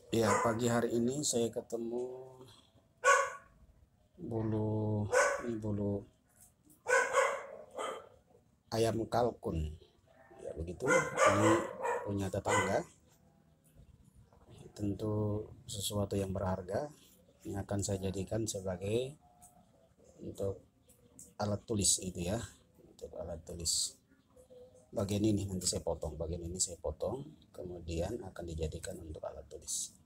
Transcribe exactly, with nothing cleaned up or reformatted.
Ya, pagi hari ini saya ketemu bulu ini bulu ayam kalkun. Ya begitu. Ini punya tetangga. Tentu sesuatu yang berharga yang akan saya jadikan sebagai untuk alat tulis itu ya. Untuk alat tulis. Bagian ini nanti saya potong, bagian ini saya potong, kemudian akan dijadikan untuk alat tulis.